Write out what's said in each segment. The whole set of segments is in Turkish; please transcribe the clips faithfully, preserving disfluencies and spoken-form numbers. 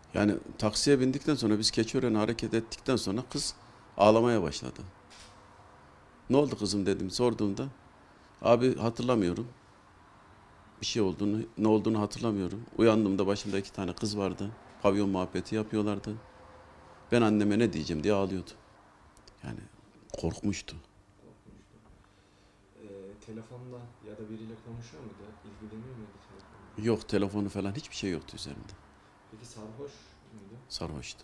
Yani taksiye bindikten sonra biz Keçiören'e hareket ettikten sonra kız ağlamaya başladı. Ne oldu kızım dedim sorduğumda. Abi hatırlamıyorum. Bir şey olduğunu, ne olduğunu hatırlamıyorum. Uyandığımda başımda iki tane kız vardı. Pavyon muhabbeti yapıyorlardı. Ben anneme ne diyeceğim diye ağlıyordu. Yani korkmuştu. Korkmuştu. Ee, telefonda ya da biriyle konuşuyor muydu? İlgileniyor muydu telefonla? Yok telefonu falan hiçbir şey yoktu üzerinde. Peki sarhoş muydu? Sarhoştu.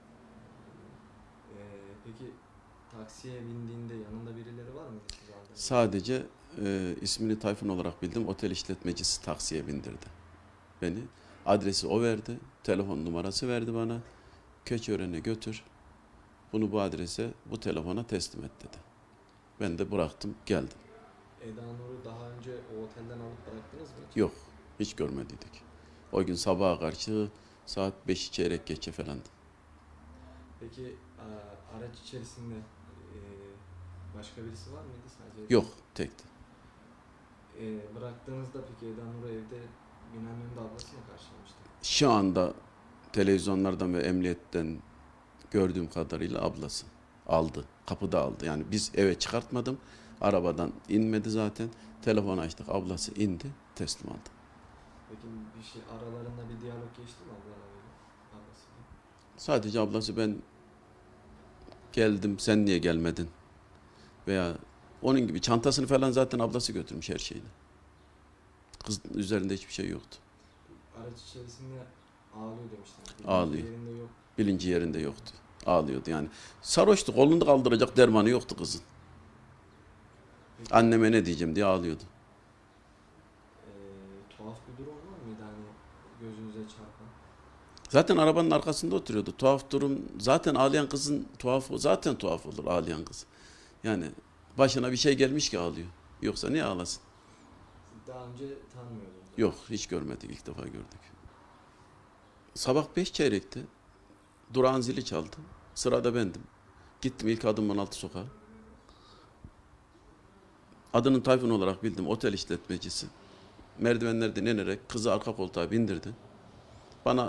Ee, peki taksiye bindiğinde yanında birileri var mıydı siz aldığınızda? Sadece e, ismini Tayfun olarak bildim. Otel işletmecisi taksiye bindirdi beni. Adresi o verdi. Telefon numarası verdi bana. Keçiören'e götür. Bunu bu adrese, bu telefona teslim et dedi. Ben de bıraktım, geldim. Eda Nur'u daha önce o otelden alıp bıraktınız mı hiç? Yok, hiç görmediydik. O gün sabaha karşı saat beşi çeyrek geçe falandı. Peki a- araç içerisinde e, başka birisi var mıydı sadece? Yok, tekti. E, bıraktığınızda peki Eda Nur'u evde binanın önünde ablası mı karşılamıştı? Şu anda televizyonlardan ve emniyetten gördüğüm kadarıyla ablası aldı. Kapıda aldı. Yani biz eve çıkartmadım. Arabadan inmedi zaten. Telefon açtık. Ablası indi. Teslim aldı. Peki bir şey aralarında bir diyalog geçti mi ablalarıyla? Ablasıyla? Sadece ablası ben geldim sen niye gelmedin? Veya onun gibi çantasını falan zaten ablası götürmüş her şeyini. Kızın üzerinde hiçbir şey yoktu. Araç içerisinde ağlıyor demişler. Bilinci Ağlıyor. yerinde yok. Bilinci yerinde yoktu. Ağlıyordu yani. Sarhoştu. Kolunu kaldıracak dermanı yoktu kızın. Peki Anneme ne diyeceğim diye ağlıyordu. e, tuhaf bir durum var mıydı hani gözünüze çarpan? Zaten arabanın arkasında oturuyordu. Tuhaf durum zaten ağlayan kızın tuhafı zaten tuhaf olur ağlayan kız. Yani başına bir şey gelmiş ki ağlıyor. Yoksa niye ağlasın? Siz daha önce tanımıyordunuz. Yok hiç görmedik ilk defa gördük. Sabah beş çeyrekti. Durağın zili çaldı. Sırada bendim. Gittim ilk adım on altı sokağa. Adının Tayfun olarak bildim otel işletmecisi. Merdivenlerden inerek kızı arka koltuğa bindirdi. Bana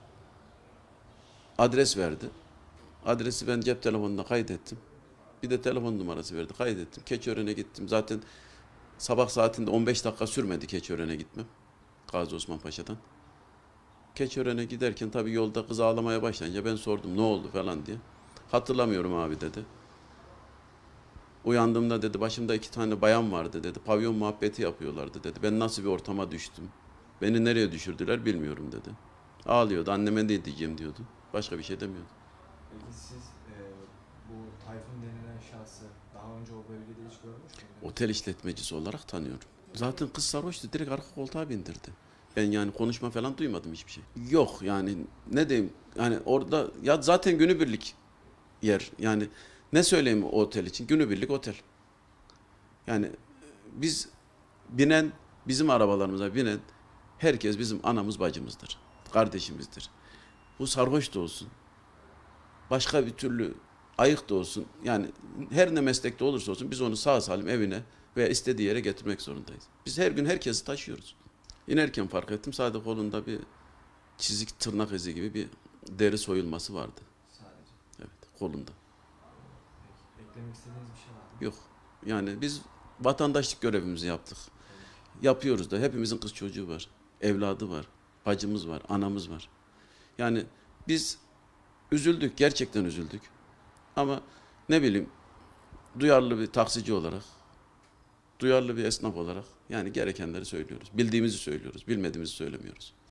adres verdi. Adresi ben cep telefonuna kaydettim. Bir de telefon numarası verdi. Kaydettim. Keçiören'e gittim. Zaten sabah saatinde on beş dakika sürmedi Keçiören'e gitmem. Gazi Osman Paşa'dan. Keçiören'e giderken tabii yolda kız ağlamaya başlayınca ben sordum ne oldu falan diye. Hatırlamıyorum abi dedi. Uyandığımda dedi başımda iki tane bayan vardı dedi. Pavyon muhabbeti yapıyorlardı dedi. Ben nasıl bir ortama düştüm? Beni nereye düşürdüler bilmiyorum dedi. Ağlıyordu. Anneme ne diyeceğim diyordu. Başka bir şey demiyordu. Peki siz e, bu Tayfun denilen şahsı daha önce o bölgede hiç görmüş müydünüz? Otel işletmecisi olarak tanıyorum. Zaten kız sarhoştu. Direkt arka koltuğa bindirdi. Ben yani konuşma falan duymadım hiçbir şey. Yok yani ne diyeyim yani orada ya zaten günübirlik yer. Yani ne söyleyeyim o otel için? Günübirlik otel. Yani biz binen bizim arabalarımıza binen herkes bizim anamız bacımızdır. Kardeşimizdir. Bu sarhoş da olsun. Başka bir türlü ayık da olsun. Yani her ne meslekte olursa olsun biz onu sağ salim evine veya istediği yere getirmek zorundayız. Biz her gün herkesi taşıyoruz. İnerken fark ettim sadece kolunda bir çizik tırnak izi gibi bir deri soyulması vardı. Sadece. Evet kolunda. Peki eklemek istediğiniz bir şey var mı? Yok. Yani biz vatandaşlık görevimizi yaptık. Yapıyoruz da hepimizin kız çocuğu var. Evladı var. Bacımız var. Anamız var. Yani biz üzüldük. Gerçekten üzüldük. Ama ne bileyim duyarlı bir taksici olarak, duyarlı bir esnaf olarak yani gerekenleri söylüyoruz. Bildiğimizi söylüyoruz. Bilmediğimizi söylemiyoruz.